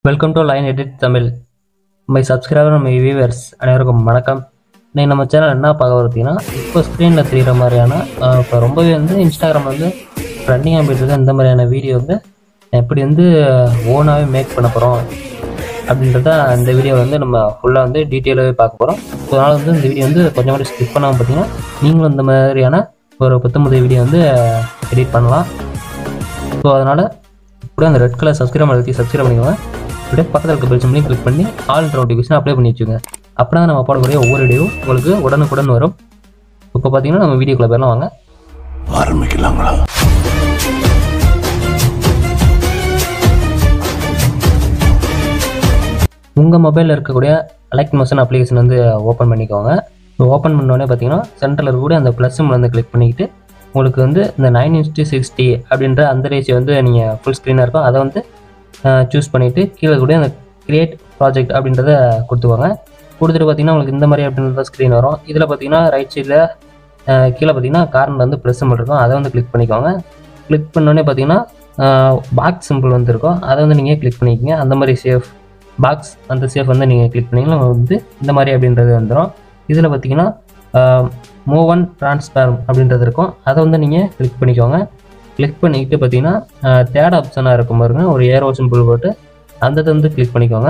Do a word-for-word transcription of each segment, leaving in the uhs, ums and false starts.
Welcome to line edit Tamil. My subscriber my viewers அனைவருக்கும் வணக்கம். இன்னைக்கு நம்ம சேனல் என்ன பார்க்க பார்த்தீங்கன்னா, இப்போ ஸ்க்ரீனில் தெரிகிற மாதிரியான இப்போ ரொம்பவே வந்து இன்ஸ்டாகிராம் வந்து ட்ரெண்டிங்காக போயிட்டு இருக்க இந்த மாதிரியான வீடியோ வந்து எப்படி வந்து ஓனாகவே மேக் பண்ண போகிறோம் அப்படின்றத இந்த வீடியோ வந்து நம்ம ஃபுல்லாக வந்து டீட்டெயிலாகவே பார்க்க போகிறோம். ஸோ அதனால் வந்து இந்த வீடியோ வந்து கொஞ்சம் கூட ஸ்கிப் பண்ணாமல் பார்த்தீங்கன்னா நீங்களும் இந்த மாதிரியான ஒரு பத்தொம்பது வீடியோ வந்து எடிட் பண்ணலாம். ஸோ அதனால் இப்படி அந்த ரெட் கலர் சப்ஸ்கிரைப் அழுத்தி சப்ஸ்கிரைப் பண்ணிக்கோங்க. அப்படியே பக்கத்தில் இருக்க பெல் சிம்லையும் கிளிக் பண்ணி ஆல் நோட்டிஃபிகேஷன் அப்ளை பண்ணி வச்சுங்க. அப்போ தான் நம்ம போடக்கூடிய ஒவ்வொரு வீடியோ உங்களுக்கு உடனுக்குடன் வரும். இப்போ பார்த்தீங்கன்னா நம்ம வீடியோக்குள்ள பேர்லாம் வாங்க ஆரம்பிக்கலாங்களா. உங்கள் மொபைலில் இருக்கக்கூடிய லைக் மோஷன் அப்ளிகேஷன் வந்து ஓப்பன் பண்ணிக்கோங்க. ஓப்பன் பண்ணோடனே பார்த்தீங்கன்னா சென்டரில் இருக்கக்கூடிய அந்த ப்ளஸ் சிம்பிள் வந்து கிளிக் பண்ணிக்கிட்டு உங்களுக்கு வந்து இந்த நைன் இன்ஸ்டி சிக்ஸ்டி அப்படின்ற அந்த ரேஷியோ வந்து நீங்கள் ஃபுல் ஸ்க்ரீனாக இருக்கும் அதை வந்து சூஸ் பண்ணிவிட்டு கீழே கூட அந்த கிரியேட் ப்ராஜெக்ட் அப்படின்றத கொடுத்துவாங்க. கொடுத்துட்டு பார்த்தீங்கன்னா உங்களுக்கு இந்த மாதிரி அப்படின்றத ஸ்க்ரீன் வரும். இதில் பார்த்தீங்கன்னா ரைட் சைடில் கீழே பார்த்தீங்கன்னா கார்னர் வந்து ப்ளஸ் சிம்பிள் இருக்கும், அதை வந்து கிளிக் பண்ணிக்கோங்க. கிளிக் பண்ணோடனே பார்த்தீங்கன்னா பாக்ஸ் சிம்பிள் வந்து இருக்கும், அதை வந்து நீங்கள் கிளிக் பண்ணிக்கோங்க. அந்த மாதிரி சேஃப் பாக்ஸ் அந்த சேஃப் வந்து நீங்கள் கிளிக் பண்ணிங்கன்னா வந்து இந்த மாதிரி அப்படின்றது வந்துடும். இதில் பார்த்தீங்கன்னா மூவ் ஒன் ட்ரான்ஸ்ஃபார்ம் அப்படின்றது இருக்கும், அதை வந்து நீங்கள் கிளிக் பண்ணிக்கோங்க. கிளிக் பண்ணிக்கிட்டு பார்த்தீங்கன்னா தேர்ட் ஆப்ஷனாக இருக்கும் பாருங்க, ஒரு ஏரோ சிம்பிள் போட்டு அந்த வந்து கிளிக் பண்ணிக்கோங்க.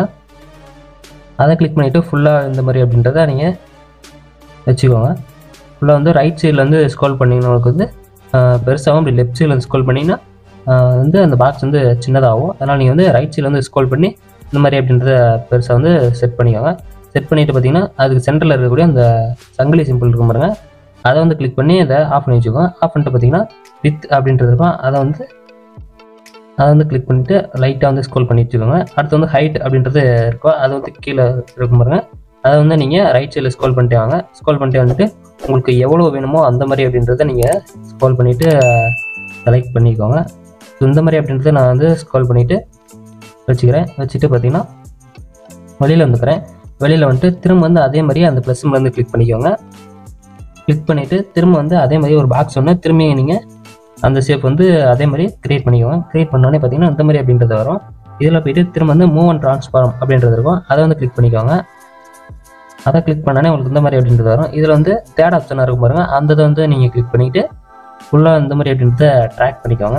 அதை கிளிக் பண்ணிவிட்டு ஃபுல்லாக இந்த மாதிரி அப்படின்றத நீங்கள் வச்சுக்கோங்க. ஃபுல்லாக வந்து ரைட் சைடில் வந்து ஸ்க்ரோல் பண்ணிங்கன்னா உங்களுக்கு வந்து பெருசாகவும் அப்படி லெஃப்ட் சைடில் வந்து ஸ்க்ரோல் பண்ணிங்கன்னா வந்து அந்த பாக்ஸ் வந்து சின்னதாகும். அதனால் நீங்கள் வந்து ரைட் சைடில் வந்து ஸ்க்ரோல் பண்ணி இந்த மாதிரி அப்படின்றத பெருசாக வந்து செட் பண்ணிக்கோங்க. செட் பண்ணிவிட்டு பார்த்தீங்கன்னா அதுக்கு சென்டரில் இருக்கக்கூடிய அந்த சங்கிலி சிம்பிள் இருக்கும் பாருங்க, அதை வந்து கிளிக் பண்ணி அதை ஆஃப் பண்ணி வச்சுக்கோங்க. ஆஃப் பண்ணிட்டு பார்த்தீங்கன்னா வித் அப்படின்றது இருக்கும், அதை வந்து அதை வந்து கிளிக் பண்ணிவிட்டு லைட்டாக வந்து ஸ்க்ரோல் பண்ணி வச்சுக்கோங்க. அடுத்து வந்து ஹைட் அப்படின்றது இருக்கும், அது வந்து கீழே இருக்கும் பாருங்க, அதை வந்து நீங்கள் ரைட் சைடில் ஸ்க்ரோல் பண்ணிட்டு வாங்க. ஸ்க்ரோல் பண்ணிட்டு வந்துட்டு உங்களுக்கு எவ்வளோ வேணுமோ அந்த மாதிரி அப்படின்றத நீங்கள் ஸ்க்ரோல் பண்ணிவிட்டு செலக்ட் பண்ணிக்கோங்க. ஸோ இந்த மாதிரி அப்படின்றத நான் வந்து ஸ்க்ரோல் பண்ணிவிட்டு வச்சுக்கிறேன். வச்சுட்டு பார்த்தீங்கன்னா வெளியில் வந்துக்கிறேன். வெளியில் வந்துட்டு திரும்ப வந்து அதே மாதிரி அந்த ப்ளஸ் சிம்பிள் வந்து கிளிக் பண்ணிக்கோங்க. கிளிக் பண்ணிவிட்டு திரும்ப வந்து அதே மாதிரி ஒரு பாக்ஸ் ஒன்று திரும்பி நீங்கள் அந்த ஷேப் வந்து அதே மாதிரி க்ரியேட் பண்ணிக்கோங்க. க்ரியேட் பண்ணோடனே பார்த்தீங்கன்னா இந்த மாதிரி அப்படின்றது வரும். இதில் போய்ட்டு திரும்ப வந்து மூவ் அண்ட் ட்ரான்ஸ்ஃபார்ம் அப்படின்றது இருக்கும், அதை வந்து கிளிக் பண்ணிக்கோங்க. அதை கிளிக் பண்ணோடனே உங்களுக்கு இந்த மாதிரி அப்படின்றது வரும். இதில் வந்து தேர்ட் ஆப்ஷனாக இருக்கும் பாருங்கள், அந்த இதை வந்து நீங்கள் கிளிக் பண்ணிவிட்டு ஃபுல்லாக இந்த மாதிரி அப்படின்றத ட்ராக் பண்ணிக்கோங்க.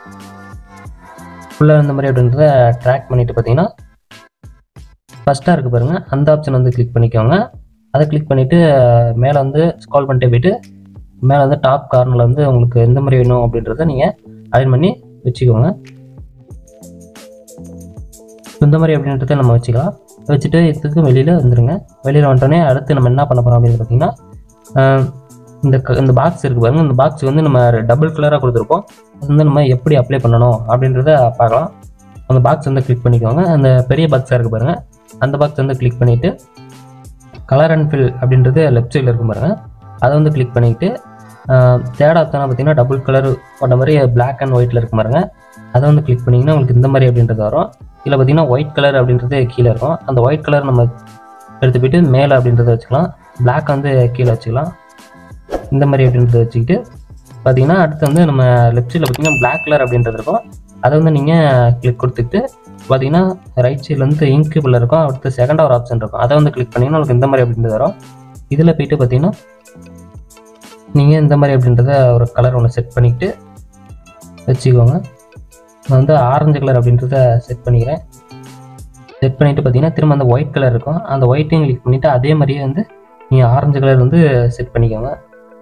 ஃபுல்லாக இந்த மாதிரி அப்படின்றத ட்ராக் பண்ணிவிட்டு பார்த்தீங்கன்னா ஃபஸ்ட்டாக இருக்குது பாருங்கள், அந்த ஆப்ஷன் வந்து கிளிக் பண்ணிக்கோங்க. அதை கிளிக் பண்ணிவிட்டு மேலே வந்து ஸ்க்ரோல் பண்ணிட்டே போய்ட்டு மேலே வந்து டாப் கார்னரில் வந்து உங்களுக்கு எந்த மாதிரி வேணும் அப்படின்றத நீங்கள் அலைன் பண்ணி வச்சுக்கோங்க. இந்த மாதிரி அப்படின்றத நம்ம வச்சுக்கலாம். வச்சுட்டு இதுக்கு வெளியில் வந்துடுங்க. வெளியில் வந்துட்டோடனே அடுத்து நம்ம என்ன பண்ண போகிறோம் அப்படின்னு பார்த்தீங்கன்னா இந்த இந்த பாக்ஸ் இருக்குது பாருங்கள், இந்த பாக்ஸ் வந்து நம்ம டபுள் கலராக கொடுத்துருப்போம், அது வந்து நம்ம எப்படி அப்ளை பண்ணணும் அப்படின்றத பார்க்கலாம். அந்த பாக்ஸ் வந்து கிளிக் பண்ணிக்கோங்க. அந்த பெரிய பாக்ஸாக இருக்குது பாருங்கள், அந்த பாக்ஸ் வந்து கிளிக் பண்ணிவிட்டு கலர் அண்ட் ஃபில் அப்படின்றது லெஃப்ட் சைடில் இருக்கும் பாருங்கள், அதை வந்து கிளிக் பண்ணிவிட்டு தேர்ட் ஆப்ஷனாக பார்த்தீங்கன்னா டபுள் கலர் போட்ட மாதிரி பிளாக் அண்ட் ஒயிட்டில் இருக்கும் பாருங்கள், அதை வந்து கிளிக் பண்ணிங்கன்னா உங்களுக்கு இந்த மாதிரி அப்படின்றது வரும். இதில் பார்த்தீங்கன்னா ஒயிட் கலர் அப்படின்றது கீழே இருக்கும், அந்த ஒயிட் கலர் நம்ம எடுத்து போய்ட்டு மேலே அப்படின்றத வச்சுக்கலாம், பிளாக் வந்து கீழே வச்சுக்கலாம். இந்த மாதிரி அப்படின்றத வச்சுக்கிட்டு பார்த்தீங்கன்னா அடுத்து வந்து நம்ம லெஃப்ட் சைடில் பார்த்தீங்கன்னா பிளாக் கலர் அப்படின்றது இருக்கும், அதை வந்து நீங்கள் கிளிக் கொடுத்துட்டு பார்த்தீங்கன்னா ரைட் சைடில் வந்து இன்க்யூபிள் இருக்கும், அடுத்து செகண்ட் ஒரு ஆப்ஷன் இருக்கும், அதை வந்து கிளிக் பண்ணிங்கன்னா உங்களுக்கு இந்த மாதிரி அப்படின்றது வரும். இதில் போய்ட்டு பார்த்தீங்கன்னா நீங்கள் இந்த மாதிரி அப்படின்றத ஒரு கலர் ஒன்று செட் பண்ணிக்கிட்டு வச்சுக்கோங்க. நான் வந்து ஆரஞ்சு கலர் அப்படின்றத செட் பண்ணிக்கிறேன். செட் பண்ணிவிட்டு பார்த்தீங்கன்னா திரும்ப அந்த ஒயிட் கலர் இருக்கும், அந்த ஒயிட்டையும் கிளிக் பண்ணிவிட்டு அதே மாதிரியே வந்து நீங்கள் ஆரஞ்சு கலர் வந்து செட் பண்ணிக்கோங்க.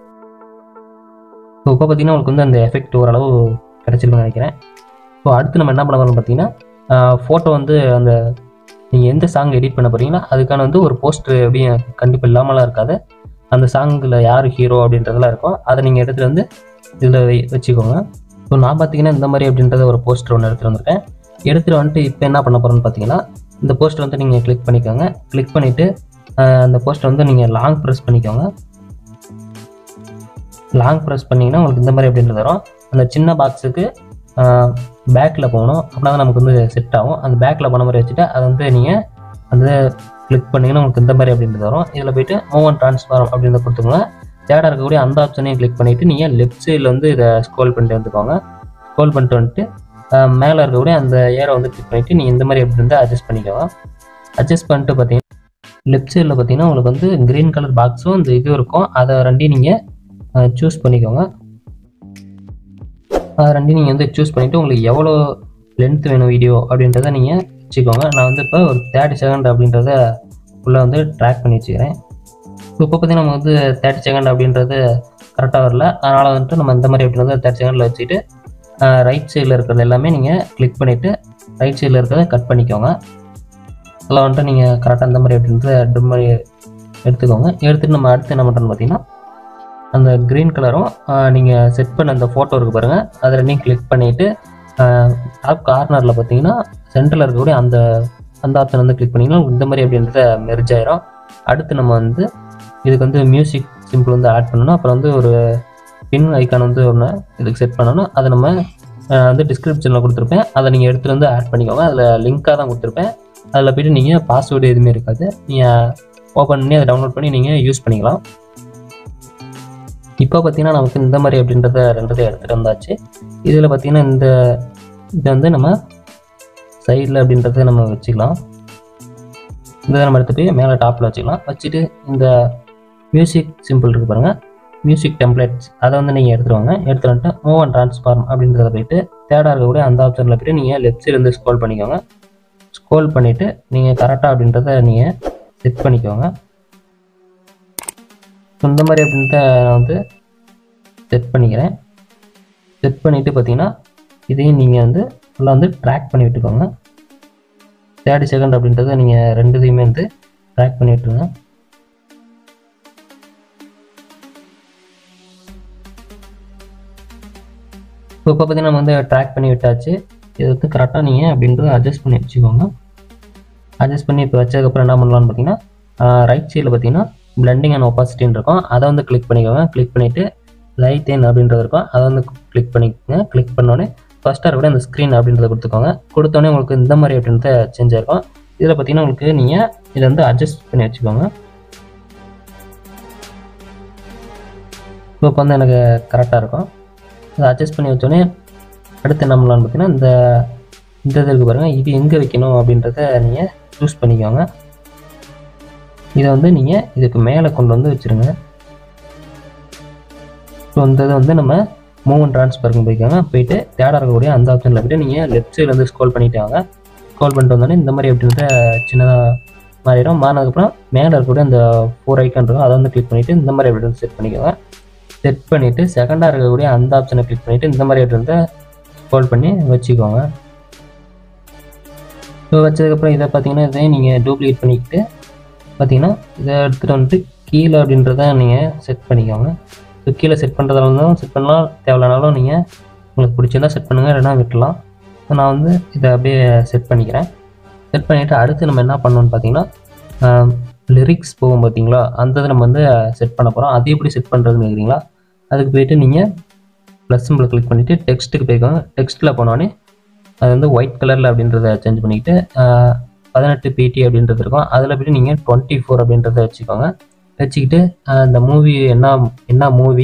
ஸோ இப்போ பார்த்தீங்கன்னா உங்களுக்கு வந்து அந்த எஃபெக்ட் ஓரளவு கிடச்சிருக்குன்னு நினைக்கிறேன். ஸோ அடுத்து நம்ம என்ன பண்ண போகிறோம்னு பார்த்தீங்கன்னா ஃபோட்டோ வந்து அந்த நீங்கள் எந்த சாங் எடிட் பண்ண போகிறீங்கன்னா அதுக்கான வந்து ஒரு போஸ்டர் எப்படியும் கண்டிப்பாக இல்லாமலாம் இருக்காது, அந்த சாங்கில் யார் ஹீரோ அப்படின்றதெல்லாம் இருக்கும், அதை நீங்கள் எடுத்துகிட்டு வந்து இதில் வச்சுக்கோங்க. ஸோ நான் பார்த்தீங்கன்னா இந்த மாதிரி அப்படின்றத ஒரு போஸ்டர் ஒன்று எடுத்துகிட்டு வந்திருக்கேன். எடுத்துகிட்டு வந்துட்டு இப்போ என்ன பண்ண போகிறோன்னு பார்த்தீங்கன்னா இந்த போஸ்டர் வந்து நீங்கள் கிளிக் பண்ணிக்கோங்க. கிளிக் பண்ணிவிட்டு அந்த போஸ்டர் வந்து நீங்கள் லாங் ப்ரெஸ் பண்ணிக்கோங்க. லாங் ப்ரெஸ் பண்ணிங்கன்னா உங்களுக்கு இந்த மாதிரி அப்படின்றது வரும். அந்த சின்ன பாக்ஸுக்கு பேக்கில் போகணும், அப்படின்னா தான் நமக்கு வந்து செட் ஆகும். அந்த பேக்கில் போன மாதிரி வச்சுட்டு அதை வந்து நீங்கள் அந்த கிளிக் பண்ணிங்கன்னா உங்களுக்கு இந்த மாதிரி அப்படின்றது வரும். இதில் போய்ட்டு மூவ் அண்ட் ட்ரான்ஸ்ஃபார்ம் அப்படின்றத கொடுத்துக்கோங்க. தேர்டாக இருக்கக்கூடிய அந்த ஆப்ஷனையும் கிளிக் பண்ணிவிட்டு நீங்கள் லெஃப்ட் சைடில் வந்து இதை ஸ்க்ரோல் பண்ணிட்டு வந்துக்கோங்க. ஸ்க்ரோல் பண்ணிட்டு வந்துட்டு மேலே இருக்கக்கூடிய அந்த ஏரை வந்து கிளிக் பண்ணிவிட்டு நீங்கள் இந்த மாதிரி எப்படி இருந்தால் அட்ஜஸ்ட் பண்ணிக்கோங்க. அட்ஜஸ்ட் பண்ணிட்டு பார்த்தீங்கன்னா லெஃப்ட் சைடில் பார்த்தீங்கன்னா உங்களுக்கு வந்து க்ரீன் கலர் பாக்ஸும் இந்த இதுவும் இருக்கும். அதை ரெண்டையும் நீங்கள் சூஸ் பண்ணிக்கோங்க. அதை ரெண்டையும் நீங்கள் வந்து சூஸ் பண்ணிவிட்டு உங்களுக்கு எவ்வளோ லென்த் வேணும் வீடியோ அப்படின்றத நீங்கள் வச்சுக்கோங்க. நான் வந்து இப்போ ஒரு தேர்ட்டி செகண்ட் அப்படின்றத உள்ளே வந்து ட்ராக் பண்ணி வச்சுக்கிறேன். இப்போ பார்த்தீங்கன்னா நம்ம வந்து தேர்ட்டி செகண்ட் அப்படின்றது கரெக்டாக வரல. அதனால் வந்துட்டு நம்ம இந்த மாதிரி அப்படின்றத தேர்ட்டி செகண்டில் வச்சுட்டு ரைட் சைடில் இருக்கிறது எல்லாமே நீங்கள் கிளிக் பண்ணிவிட்டு ரைட் சைடில் இருக்கிறத கட் பண்ணிக்கோங்க. அதெல்லாம் வந்துட்டு நீங்கள் கரெக்டாக இந்த மாதிரி அப்படின்றத டும் மாதிரி எடுத்துக்கோங்க. எடுத்துகிட்டு நம்ம அடுத்து என்ன பண்ணுறோன்னு பார்த்தீங்கன்னா அந்த க்ரீன் கலரும் நீங்கள் செட் பண்ண அந்த ஃபோட்டோ இருக்குது பாருங்கள், அதை ரெண்டையும் கிளிக் பண்ணிவிட்டு டாப் கார்னரில் பார்த்தீங்கன்னா சென்டரில் இருக்கக்கூடிய அந்த அந்த ஆப்ஷன் வந்து கிளிக் பண்ணிங்கன்னா இந்த மாதிரி அப்படின்றத மெர்ஜ் ஆயிரும். அடுத்து நம்ம வந்து இதுக்கு வந்து மியூசிக் சிம்பிள் வந்து ஆட் பண்ணணும். அப்புறம் வந்து ஒரு பின் ஐக்கான் வந்து ஒன்று இதுக்கு செட் பண்ணணும். அதை நம்ம வந்து டிஸ்கிரிப்ஷனில் கொடுத்துருப்பேன். அதை நீங்கள் எடுத்துகிட்டு வந்து ஆட் பண்ணிக்கோங்க. அதில் லிங்க்காக தான் கொடுத்துருப்பேன். அதில் போய்ட்டு நீங்கள் பாஸ்வேர்டு எதுவுமே இருக்காது. நீங்கள் ஓப்பன் பண்ணி அதை டவுன்லோட் பண்ணி நீங்கள் யூஸ் பண்ணிக்கலாம். இப்போ பார்த்தீங்கன்னா நமக்கு இந்த மாதிரி அப்படின்றத ரெண்டதை எடுத்துகிட்டு வந்தாச்சு. இதில் பார்த்தீங்கன்னா இந்த இதை வந்து நம்ம சைடில் அப்படின்றத நம்ம வச்சுக்கலாம். இந்த நம்ம எடுத்து போய் மேலே டாப்பில் வச்சுக்கலாம். வச்சுட்டு இந்த மியூசிக் சிம்பிள் இருக்குது பாருங்கள், மியூசிக் டெம்ப்ளேட்ஸ், அதை வந்து நீங்கள் எடுத்துகிட்டு வாங்க. எடுத்துகிட்டு வந்துட்டு மூவ் அண்ட் ட்ரான்ஸ்ஃபார்ம் அப்படின்றத போய்ட்டு தேர்டாக இருக்கக்கூடிய அந்த ஆப்ஷனில் போய்ட்டு நீங்கள் லெஃப்ட் சைடு வந்து ஸ்க்ரோல் பண்ணிக்கோங்க. ஸ்க்ரோல் பண்ணிவிட்டு நீங்கள் கரெக்டாக அப்படின்றத நீங்கள் செட் பண்ணிக்கோங்க. இந்த மாதிரி அப்படின்றத நான் வந்து செட் பண்ணிக்கிறேன். செட் பண்ணிவிட்டு பார்த்தீங்கன்னா இதையும் நீங்கள் வந்து ஃபுல்லாக வந்து ட்ராக் பண்ணி விட்டுக்கோங்க. தேர்ட்டி செகண்ட் அப்படின்றத நீங்கள் ரெண்டு இதையுமே வந்து ட்ராக் பண்ணி விட்டுருங்க. இப்போ பார்த்தீங்கன்னா நம்ம வந்து ட்ராக் பண்ணி விட்டாச்சு. இது வந்து கரெக்டாக நீங்கள் அப்படின்றத அட்ஜஸ்ட் பண்ணி வச்சுக்கோங்க. அட்ஜஸ்ட் பண்ணி இப்போ வச்சதுக்கப்புறம் என்ன பண்ணலான்னு பார்த்தீங்கன்னா ரைட் சைடில் பார்த்தீங்கன்னா பிளெண்டிங் அண்ட் ஒப்பாசிட்டின்னு இருக்கும். அதை வந்து கிளிக் பண்ணிக்கோங்க. கிளிக் பண்ணிவிட்டு லைட் என் அப்படின்றது இருக்கும். அதை வந்து கிளிக் பண்ணிக்கோங்க. கிளிக் பண்ணோடனே ஃபஸ்ட்டாக இருக்கக்கூடிய அந்த ஸ்க்ரீன் அப்படின்றத கொடுத்துக்கோங்க. கொடுத்தோடனே உங்களுக்கு இந்த மாதிரி அப்படின்றத சேஞ்ச் ஆகிருக்கும். இதில் பார்த்தீங்கன்னா உங்களுக்கு நீங்கள் இதை வந்து அட்ஜஸ்ட் பண்ணி வச்சுக்கோங்க. இப்போ வந்து எனக்கு கரெக்டாக இருக்கும். அதை அட்ஜஸ்ட் பண்ணி வச்சோடனே அடுத்து என்ன பண்ணலான்னு பார்த்தீங்கன்னா இந்த இந்த இது இருக்குது பாருங்கள், இது எங்கே வைக்கணும் அப்படின்றத நீங்கள் சூஸ் பண்ணிக்கோங்க. இதை வந்து நீங்கள் இதுக்கு மேலே கொண்டு வந்து வச்சுருங்க. ஸோ இந்த இதை வந்து நம்ம மூவ் அண்ட் ட்ரான்ஸ்ஃபருக்கு போய்க்கோங்க. போயிட்டு தேர்டாக இருக்கக்கூடிய அந்த ஆப்ஷனில் போய்ட்டு நீங்கள் லெஃப்ட் சைடில் வந்து ஸ்க்ரோல் பண்ணிட்டு வாங்க. ஸ்க்ரோல் பண்ணிட்டு வந்தோடனே இந்த மாதிரி அப்படின்றத சின்னதாக மாறிடும். மாறினதுக்கப்புறம் மேலே இருக்கக்கூடிய அந்த ஃபோர் ஐக்கான் இருக்கும், அதை வந்து கிளிக் பண்ணிவிட்டு இந்த மாதிரி அப்படி செட் பண்ணிக்கோங்க. செட் பண்ணிவிட்டு செகண்டாக இருக்கக்கூடிய அந்த ஆப்ஷனை கிளிக் பண்ணிவிட்டு இந்த மாதிரி அப்படின்றத ஸ்க்ரோல் பண்ணி வச்சுக்கோங்க. ஸோ வச்சதுக்கப்புறம் இதை பார்த்தீங்கன்னா இதை நீங்கள் டூப்ளிகேட் பண்ணிக்கிட்டு பார்த்தீங்கன்னா இதை எடுத்துகிட்டு வந்துட்டு கீழே அப்படின்றத நீங்கள் செட் பண்ணிக்கோங்க. ஸோ கீழே செட் பண்ணுறதா இருந்தாலும் செட் பண்ணலாம், தேவையில்லனாலும் நீங்கள் உங்களுக்கு பிடிச்சிருந்தால் செட் பண்ணுங்கள், இல்லைனா விட்டுலாம். ஸோ நான் வந்து இதை அப்படியே செட் பண்ணிக்கிறேன். செட் பண்ணிவிட்டு அடுத்து நம்ம என்ன பண்ணணும்னு பார்த்தீங்கன்னா லிரிக்ஸ் போகும் பார்த்தீங்களா, அந்த இதை நம்ம வந்து செட் பண்ண போகிறோம். அது எப்படி செட் பண்ணுறதுன்னு கேட்குறீங்களா? அதுக்கு போய்ட்டு நீங்கள் ப்ளஸ் சிம்பிள் கிளிக் பண்ணிவிட்டு டெக்ஸ்ட்டுக்கு போய்க்கோங்க. டெக்ஸ்ட்டில் போனோடனே அது வந்து ஒயிட் கலரில் அப்படின்றத சேஞ்ச் பண்ணிக்கிட்டு பதினெட்டு பிடி அப்படின்றது இருக்கும். அதில் போய்ட்டு நீங்கள் டுவெண்ட்டி ஃபோர் அப்படின்றத வச்சுக்கோங்க. வச்சுக்கிட்டு இந்த மூவி என்ன என்ன மூவி,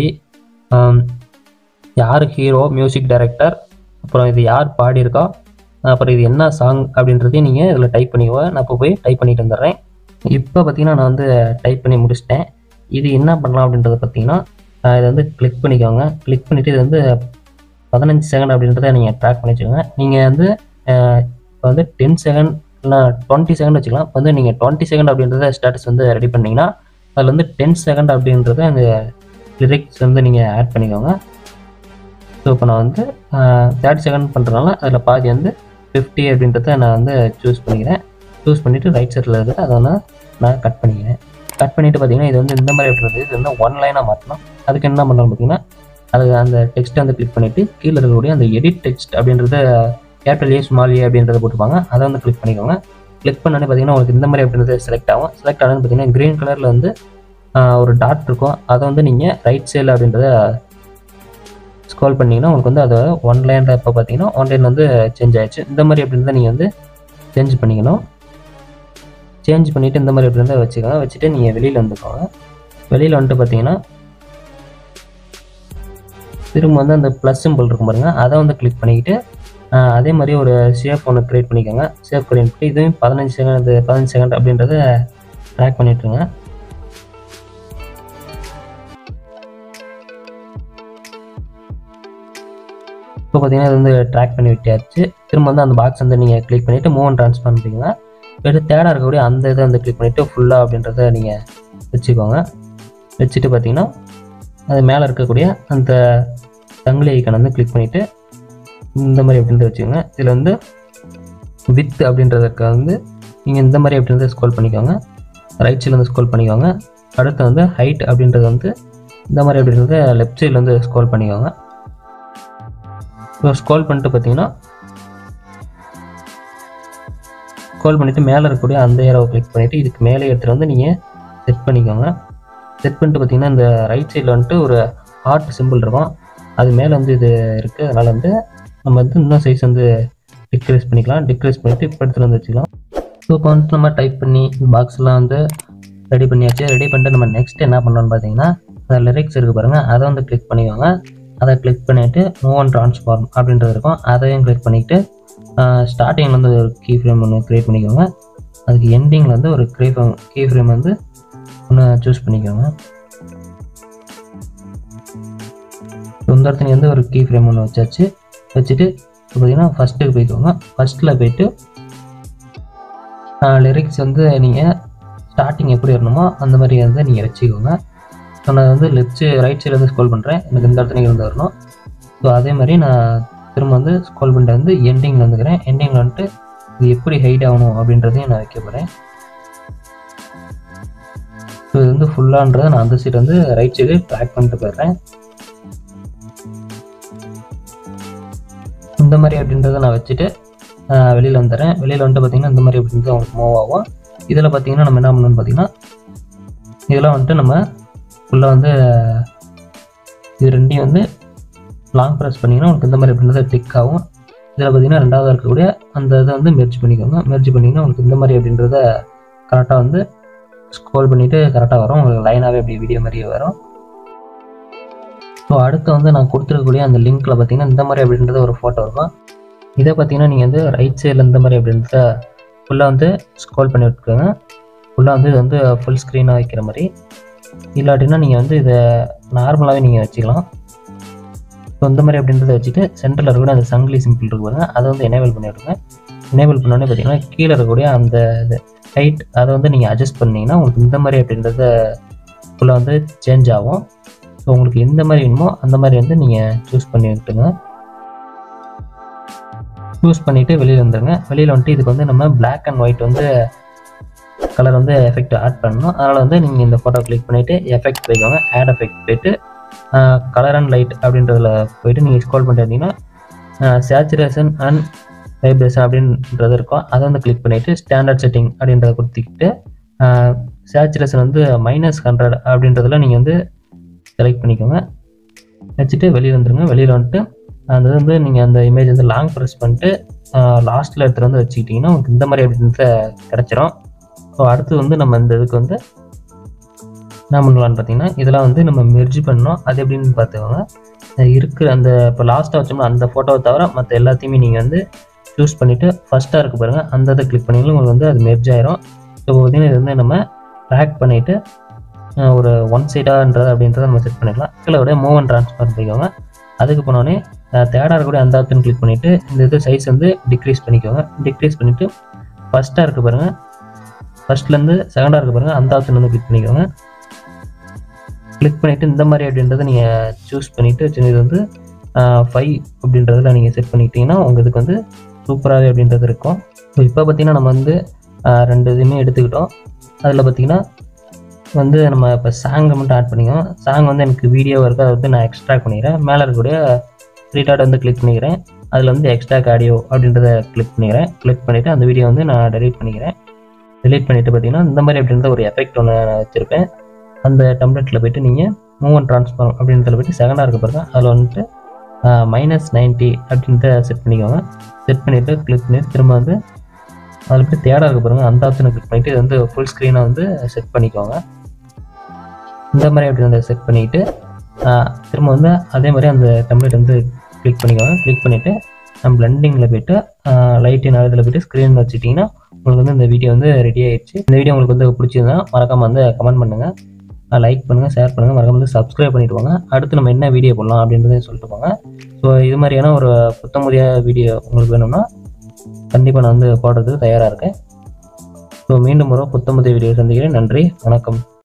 யார் ஹீரோ, மியூசிக் டைரக்டர், அப்புறம் இது யார் பாடியிருக்கா, அப்புறம் இது என்ன சாங் அப்படின்றதையும் நீங்கள் இதில் டைப் பண்ணிக்கோங்க. நான் இப்போ போய் டைப் பண்ணிட்டு வந்துடுறேன். இப்போ பார்த்தீங்கன்னா நான் வந்து டைப் பண்ணி முடிச்சிட்டேன். இது என்ன பண்ணலாம் அப்படின்றத பார்த்தீங்கன்னா இதை வந்து கிளிக் பண்ணிக்கோங்க. கிளிக் பண்ணிவிட்டு இது வந்து பதினஞ்சு செகண்ட் அப்படின்றத நீங்கள் ட்ராக் பண்ணி வச்சுக்கோங்க. நீங்கள் வந்து இப்போ வந்து டென் செகண்ட் இல்லை டுவெண்ட்டி செகண்ட் வச்சுக்கலாம். இப்போ வந்து நீங்கள் டுவெண்ட்டி செகண்ட் அப்படின்றத ஸ்டேட்டஸ் வந்து ரெடி பண்ணிங்கன்னா அதில் வந்து டென் செகண்ட் அப்படின்றத அந்த லிரிக்ஸ் வந்து நீங்கள் ஆட் பண்ணிக்கோங்க. ஸோ இப்போ நான் வந்து தேர்ட்டி செகண்ட் பண்ணுறதுனால அதில் பாதி வந்து ஃபிஃப்டி அப்படின்றத நான் வந்து சூஸ் பண்ணிக்கிறேன். சூஸ் பண்ணிவிட்டு ரைட் சைடில் இருக்குது அதை வந்து நான் கட் பண்ணிக்கிறேன். கட் பண்ணிவிட்டு பார்த்தீங்கன்னா இது வந்து இந்த மாதிரி அப்படின்றது இது வந்து ஒன் லைனாக மாற்றணும். அதுக்கு என்ன பண்ணலாம் பார்த்தீங்கன்னா அதுக்கு அந்த டெக்ஸ்ட்டை வந்து கிளிக் பண்ணிவிட்டு கீழே இருக்கக்கூடிய அந்த எடிட் டெக்ஸ்ட் அப்படின்றத கேபிட்டல் ஏ ஸ்மால் ஏ அப்படின்றத போட்டுப்பாங்க. அதை வந்து கிளிக் பண்ணிக்கோங்க. கிளிக் பண்ணோடனே பார்த்தீங்கன்னா உங்களுக்கு இந்த மாதிரி அப்படின்றது செலக்ட் ஆகும். செலக்ட் ஆனது பார்த்தீங்கன்னா க்ரீன் கலரில் வந்து ஒரு டாட் இருக்கும். அதை வந்து நீங்கள் ரைட் சைடில் அப்படின்றத ஸ்க்ரோல் பண்ணிங்கன்னா உங்களுக்கு வந்து அதை ஒன் லைனில் இப்போ பார்த்தீங்கன்னா ஒன் லைன் வந்து சேஞ்ச் ஆகிடுச்சு. இந்த மாதிரி அப்படின்றத நீங்கள் வந்து சேஞ்ச் பண்ணிக்கணும். சேஞ்ச் பண்ணிவிட்டு இந்த மாதிரி அப்படின்றத வச்சுக்கோங்க. வச்சுட்டு நீங்கள் வெளியில் வந்துக்கோங்க. வெளியில் வந்துட்டு பார்த்தீங்கன்னா திரும்ப வந்து அந்த ப்ளஸ் சிம்பிள் இருக்கும் பாருங்கள், அதை வந்து கிளிக் பண்ணிக்கிட்டு அதே மாதிரி ஒரு ஷேப் ஒன்று க்ரியேட் பண்ணிக்கோங்க. ஷேப் க்ரியேட் பண்ணி இதுவும் பதினஞ்சு செகண்ட் பதினஞ்சு செகண்ட் அப்படின்றத ட்ராக் பண்ணிட்டுருங்க. இப்போ பார்த்தீங்கன்னா இது வந்து ட்ராக் பண்ணி விட்டாச்சு. திரும்ப வந்து அந்த பாக்ஸ் வந்து நீங்கள் கிளிக் பண்ணிவிட்டு மூவ் அண்ட் ட்ரான்ஸ்ஃபார் பண்ணிட்டீங்கன்னா போய்ட்டு தேடாக இருக்கக்கூடிய அந்த இதை வந்து கிளிக் பண்ணிவிட்டு ஃபுல்லாக அப்படின்றத நீங்கள் வச்சுக்கோங்க. வச்சுட்டு பார்த்தீங்கன்னா அது மேலே இருக்கக்கூடிய அந்த சங்கிலி ஐக்கான் வந்து கிளிக் பண்ணிவிட்டு இந்த மாதிரி அப்படின்றத வச்சுக்கோங்க. இதில் வந்து வித் அப்படின்றதுக்கு வந்து நீங்கள் இந்த மாதிரி அப்படின்றத ஸ்க்ரோல் பண்ணிக்கோங்க. ரைட் சைடில் வந்து ஸ்க்ரோல் பண்ணிக்கோங்க. அடுத்து வந்து ஹைட் அப்படின்றது வந்து இந்த மாதிரி அப்படின்றத லெஃப்ட் சைடில் வந்து ஸ்க்ரோல் பண்ணிக்கோங்க. ஸோ ஸ்க்ரோல் பண்ணிட்டு பார்த்தீங்கன்னா ஸ்க்ரோல் பண்ணிவிட்டு மேலே இருக்கக்கூடிய அந்த ஏரோவை கிளிக் பண்ணிவிட்டு இதுக்கு மேலே எடுத்துகிட்டு வந்து நீங்கள் செட் பண்ணிக்கோங்க. செட் பண்ணிட்டு பார்த்தீங்கன்னா இந்த ரைட் சைடில் வந்துட்டு ஒரு ஹார்ட் சிம்பிள் இருக்கும். அது மேலே வந்து இது இருக்குது. அதனால் வந்து நம்ம வந்து இன்னும் சைஸ் வந்து டிக்ரீஸ் பண்ணிக்கலாம். டிக்ரீஸ் பண்ணிவிட்டு இப்போ இடத்துல வந்து வச்சுக்கலாம். ஸோ இப்போ வந்துட்டு நம்ம டைப் பண்ணி பாக்ஸ்லாம் வந்து ரெடி பண்ணியாச்சு. ரெடி பண்ணிட்டு நம்ம நெக்ஸ்ட் என்ன பண்ணோன்னு பார்த்தீங்கன்னா அந்த லிரிக்ஸ் இருக்குது பாருங்கள், அதை வந்து கிளிக் பண்ணிக்கோங்க. அதை கிளிக் பண்ணிவிட்டு மூவ் அண்ட் ட்ரான்ஸ்ஃபார்ம் அப்படின்றது இருக்கும். அதையும் கிளிக் பண்ணிவிட்டு ஸ்டார்டிங்கில் வந்து ஒரு கீ ஃப்ரேம் ஒன்று க்ரியேட் பண்ணிக்கோங்க. அதுக்கு எண்டிங்கில் வந்து ஒரு க்ரீ ஃப்ரேம் கீ ஃப்ரேம் வந்து ஒன்று சூஸ் பண்ணிக்கோங்க. இந்த இடத்துல வந்து ஒரு கீ ஃப்ரேம் ஒன்று வச்சாச்சு. வச்சுட்டு இப்போ பார்த்தீங்கன்னா ஃபஸ்ட்டுக்கு போய்க்கோங்க. ஃபஸ்ட்டில் போய்ட்டு லிரிக்ஸ் வந்து நீங்கள் ஸ்டார்டிங் எப்படி வரணுமோ அந்த மாதிரி வந்து நீங்கள் வச்சுக்கோங்க. ஸோ நான் வந்து லெஃப்ட் ரைட் சைடில் வந்து ஸ்க்ரோல் பண்ணுறேன். எனக்கு இந்த இடத்துல இருந்து வரணும். ஸோ அதே மாதிரி நான் திரும்ப வந்து ஸ்க்ரோல் பண்ணிட்டு வந்து எண்டிங்கில் வந்துக்கிறேன். எண்டிங்கில் வந்துட்டு இது எப்படி ஹைட் ஆகணும் அப்படின்றதையும் நான் வைக்க போகிறேன். ஸோ இது வந்து ஃபுல்லான்றதை நான் அந்த சைடு வந்து ரைட் சைடு ட்ராக் பண்ணிட்டு போயிடுறேன். இந்த மாதிரி அப்படின்றத நான் வச்சுட்டு வெளியில் வந்துடுறேன். வெளியில் வந்துட்டு பார்த்தீங்கன்னா இந்த மாதிரி அப்படின்றது அவங்களுக்கு மூவ் ஆகும். இதில் பார்த்தீங்கன்னா நம்ம என்ன பண்ணணும்னு பார்த்தீங்கன்னா இதெல்லாம் வந்துட்டு நம்ம ஃபுல்லாக வந்து இது ரெண்டையும் வந்து லாங் ப்ரெஸ் பண்ணிங்கன்னா உங்களுக்கு இந்த மாதிரி அப்படின்றத டிக் ஆகும். இதில் பார்த்தீங்கன்னா ரெண்டாவது இருக்கக்கூடிய அந்த இதை வந்து மெர்ஜ் பண்ணிக்கோங்க. மெர்ஜ் பண்ணிங்கன்னா உங்களுக்கு இந்த மாதிரி அப்படின்றத கரெக்டாக வந்து ஸ்க்ரோல் பண்ணிவிட்டு கரெக்டாக வரும். உங்களுக்கு லைனாகவே அப்படி வீடியோ மாதிரியே வரும். ஸோ அடுத்து வந்து நான் கொடுத்துருக்கக்கூடிய அந்த லிங்க்கில் பார்த்தீங்கன்னா இந்த மாதிரி அப்படின்றத ஒரு ஃபோட்டோ இருக்கும். இதை பார்த்தீங்கன்னா நீங்கள் வந்து ரைட் சைடில் இந்த மாதிரி அப்படின்றத ஃபுல்லாக வந்து ஸ்க்ரோல் பண்ணி விட்டுக்கோங்க. ஃபுல்லாக வந்து இது வந்து ஃபுல் ஸ்க்ரீனாக வைக்கிற மாதிரி. இல்லாட்டினா நீங்கள் வந்து இதை நார்மலாகவே நீங்கள் வச்சுக்கலாம். ஸோ இந்த மாதிரி அப்படின்றத வச்சுட்டு சென்டரில் இருக்கக்கூடிய அந்த சங்கிலி சிம்பிள் இருக்கு பாருங்க, அதை வந்து எனேபிள் பண்ணி விடுங்க. எனேபிள் பண்ணோடனே பார்த்தீங்கன்னா கீழே இருக்கக்கூடிய அந்த இது ஹைட் அதை வந்து நீங்கள் அட்ஜஸ்ட் பண்ணிங்கன்னா உங்களுக்கு இந்த மாதிரி அப்படின்றத ஃபுல்லாக வந்து சேஞ்ச் ஆகும். ஸோ உங்களுக்கு எந்த மாதிரி வேணுமோ அந்த மாதிரி வந்து நீங்கள் சூஸ் பண்ணி விட்டுங்க. சூஸ் பண்ணிவிட்டு வெளியில் வந்துடுங்க. வெளியில் வந்துட்டு இதுக்கு வந்து நம்ம பிளாக் அண்ட் ஒயிட் வந்து கலர் வந்து எஃபெக்ட் ஆட் பண்ணணும். அதனால் வந்து நீங்கள் இந்த ஃபோட்டோ கிளிக் பண்ணிவிட்டு எஃபெக்ட் போய்க்கோங்க. ஆட் எஃபெக்ட் போய்ட்டு கலர் அண்ட் லைட் அப்படின்றதில் போய்ட்டு நீங்கள் ஸ்க்ரோல் பண்ணிட்டு இருந்தீங்கன்னா சேச்சுரேஷன் அண்ட் வைப்ரேஷன் அப்படின்றது இருக்கும். அதை வந்து கிளிக் பண்ணிவிட்டு ஸ்டாண்டர்ட் செட்டிங் அப்படின்றத கொடுத்துக்கிட்டு சேச்சுரேஷன் வந்து மைனஸ் ஹண்ட்ரட் அப்படின்றதில் நீங்கள் வந்து செலக்ட் பண்ணிக்கோங்க. வச்சுட்டு வெளியில் வந்துடுங்க. வெளியில் வந்துட்டு அந்த வந்து நீங்கள் அந்த இமேஜ் வந்து லாங் ப்ரெஸ் பண்ணிட்டு லாஸ்ட்டில் எடுத்துகிட்டு வந்து வச்சுக்கிட்டிங்கன்னா உங்களுக்கு இந்த மாதிரி அப்படின்றத கிடச்சிரும். ஸோ அடுத்து வந்து நம்ம இந்த இதுக்கு வந்து என்ன பண்ணலான்னு பார்த்தீங்கன்னா இதெல்லாம் வந்து நம்ம மெர்ஜ் பண்ணோம். அது எப்படின்னு பார்த்துக்கோங்க. இருக்கிற அந்த இப்போ லாஸ்ட்டாக வச்சோம்னா அந்த ஃபோட்டோவை தவிர மற்ற எல்லாத்தையுமே நீங்கள் வந்து சூஸ் பண்ணிவிட்டு ஃபஸ்ட்டாக இருக்குது பாருங்கள் அந்த இதை கிளிக் பண்ணிங்கன்னா உங்களுக்கு வந்து அது மெர்ஜ் ஆயிரும். ஸோ பார்த்தீங்கன்னா இது வந்து நம்ம ட்ராக் பண்ணிவிட்டு ஒரு ஒன் சைடாகன்றது அப்படின்றத நம்ம செட் பண்ணிக்கலாம். கீழே விட மூவ் அண்ட் ட்ரான்ஸ்ஃபார் பண்ணிக்கோங்க. அதுக்கு போனோடனே தேர்டாக இருக்கக்கூடிய அந்த ஆப்ஷன் கிளிக் பண்ணிவிட்டு இந்த இது சைஸ் வந்து டிக்ரீஸ் பண்ணிக்கோங்க. டிக்ரீஸ் பண்ணிவிட்டு ஃபஸ்ட்டாக இருக்குது பாருங்கள், ஃபஸ்ட்லேருந்து செகண்டாக இருக்குது பாருங்கள் அந்த ஆப்ஷன் வந்து கிளிக் பண்ணிக்கோங்க. கிளிக் பண்ணிவிட்டு இந்த மாதிரி அப்படின்றத நீங்கள் சூஸ் பண்ணிவிட்டு இது வந்து ஃபைவ் அப்படின்றதில் நீங்கள் செட் பண்ணிக்கிட்டிங்கன்னா உங்கள் இதுக்கு வந்து சூப்பராகவே அப்படின்றது இருக்கும். ஸோ இப்போ பார்த்திங்கன்னா நம்ம வந்து ரெண்டு இதுவுமே எடுத்துக்கிட்டோம். அதில் பார்த்திங்கன்னா வந்து நம்ம இப்போ சாங்கை மட்டும் ஆட் பண்ணிக்கோம். சாங் வந்து எனக்கு வீடியோவாக இருக்குது, அதை வந்து நான் எக்ஸ்ட்ராக்ட் பண்ணிக்கிறேன். மேலே இருக்கக்கூடிய த்ரீ டாட் வந்து கிளிக் பண்ணிக்கிறேன். அதில் வந்து எக்ஸ்ட்ராக்ட் ஆடியோ அப்படின்றத கிளிக் பண்ணிக்கிறேன். கிளிக் பண்ணிவிட்டு அந்த வீடியோ வந்து நான் டெலீட் பண்ணிக்கிறேன். டெலீட் பண்ணிவிட்டு பார்த்தீங்கன்னா இந்த மாதிரி அப்படின்ற ஒரு எஃபெக்ட் ஒன்று நான் வச்சுருப்பேன். அந்த டெம்ப்ளேட்டில் போய்ட்டு நீங்கள் மூவ் அண்ட் ட்ரான்ஸ்ஃபார்ம் அப்படின்றத போய்ட்டு செகண்டாக இருக்க பாருங்க அதில் வந்துட்டு மைனஸ் நைன்ட்டி அப்படின்றத செட் பண்ணிக்கோங்க. செட் பண்ணிவிட்டு கிளிக் பண்ணிவிட்டு திரும்ப வந்து அதில் போய் தேடாக இருக்க பாருங்கள் அந்த ஆப்ஷனை கிளிக் பண்ணிவிட்டு இது வந்து ஃபுல் ஸ்க்ரீனை வந்து செட் பண்ணிக்கோங்க. இந்த மாதிரி அப்படி வந்து செட் பண்ணிவிட்டு திரும்ப வந்து அதே மாதிரி அந்த டெம்ப்ளேட் வந்து கிளிக் பண்ணிக்கோங்க. கிளிக் பண்ணிவிட்டு பிளெண்டிங்கில் போய்ட்டு லைட்டு நேரத்தில் போய்ட்டு ஸ்க்ரீன் வச்சுட்டிங்கன்னா உங்களுக்கு வந்து இந்த வீடியோ வந்து ரெடி ஆகிடுச்சு. இந்த வீடியோ உங்களுக்கு வந்து பிடிச்சிருந்தா மறக்காமல் வந்து கமெண்ட் பண்ணுங்கள், லைக் பண்ணுங்கள், ஷேர் பண்ணுங்கள், மறக்காம வந்து சப்ஸ்கிரைப் பண்ணிட்டு போங்க. அடுத்து நம்ம என்ன வீடியோ போடலாம் அப்படின்றதையும் சொல்லிட்டு போங்க. ஸோ இது மாதிரியான ஒரு புத்தமுதிய வீடியோ உங்களுக்கு வேணும்னா கண்டிப்பாக நான் வந்து போடுறதுக்கு தயாராக இருக்கேன். ஸோ மீண்டும் ஒரு புத்தமுதிய வீடியோ சந்திக்கிறேன். நன்றி, வணக்கம்.